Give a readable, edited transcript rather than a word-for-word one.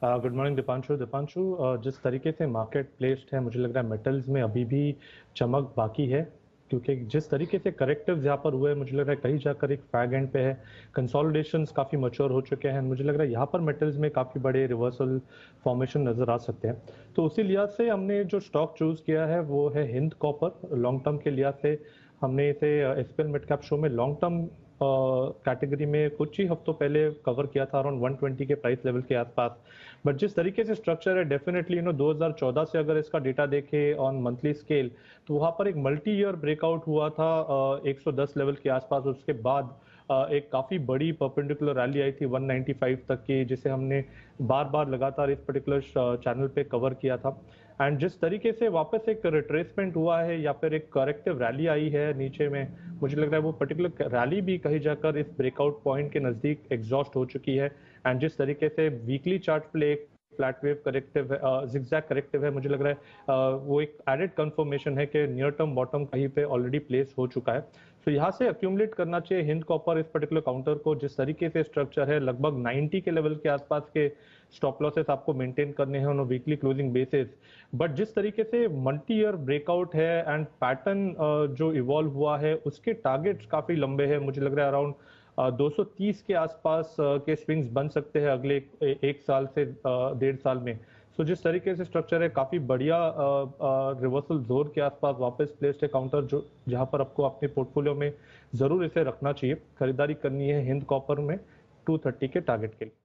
Good morning Deepanshu. जिस तरीके से मार्केट प्लेस्ड है, मुझे लग रहा है मेटल्स में अभी भी चमक बाकी है, क्योंकि जिस तरीके से करेक्टिव्स यहाँ पर हुए हैं, मुझे लग रहा है कहीं जाकर एक फैग एंड पे है। कंसोलिडेशंस काफ़ी मैच्योर हो चुके हैं। मुझे लग रहा है यहाँ पर मेटल्स में काफ़ी बड़े रिवर्सल फॉर्मेशन नज़र आ सकते हैं। तो उसी लिहाज से हमने जो स्टॉक चूज़ किया है वो है हिंद कॉपर। लॉन्ग टर्म के लिहाज से हमने इसे एसपीएल मिड कैप शो में लॉन्ग टर्म कैटेगरी में कुछ ही हफ्तों पहले कवर किया था, अराउंड 120 के प्राइस लेवल के आसपास। बट जिस तरीके से स्ट्रक्चर है, डेफिनेटली 2014 से अगर इसका डेटा देखें ऑन मंथली स्केल, तो वहां पर एक मल्टी ईयर ब्रेकआउट हुआ था 110 लेवल के आसपास। उसके बाद एक काफी बड़ी परपेंडिकुलर रैली आई थी 195 तक की, जिसे हमने बार बार लगातार इस पर्टिकुलर चैनल पे कवर किया था। एंड जिस तरीके से वापस एक रिट्रेसमेंट हुआ है या फिर एक करेक्टिव रैली आई है नीचे में, मुझे लग रहा है वो पर्टिकुलर रैली भी कहीं जाकर इस ब्रेकआउट पॉइंट के नजदीक एग्जॉस्ट हो चुकी है। एंड जिस तरीके से वीकली चार्ट पे एक फ्लैट वेव करेक्टिव है, जिगजैग करेक्टिव है, मुझे लग रहा है वो एक एडेड कंफर्मेशन है कि नियर टर्म बॉटम कहीं पे ऑलरेडी प्लेस हो चुका है। तो यहाँ से अक्यूमुलेट करना चाहिए हिंद कॉपर इस पर्टिकुलर काउंटर को। जिस तरीके से स्ट्रक्चर है, लगभग 90 के लेवल के आसपास के स्टॉप लॉसेस आपको मेंटेन करने हैं on weekly closing basis. But जिस तरीके से मल्टी ईयर ब्रेकआउट है एंड पैटर्न जो इवॉल्व हुआ है, उसके टारगेट्स काफी लंबे हैं। मुझे लग रहा है अराउंड 230 के आसपास के स्विंग्स बन सकते हैं अगले एक साल से 1.5 साल में। सो जिस तरीके से स्ट्रक्चर है, काफी बढ़िया रिवर्सल जोन के आसपास वापस प्लेस्ड है काउंटर, जो जहां पर आपको अपने पोर्टफोलियो में जरूर इसे रखना चाहिए। खरीदारी करनी है हिंद कॉपर में 230 के टारगेट के लिए।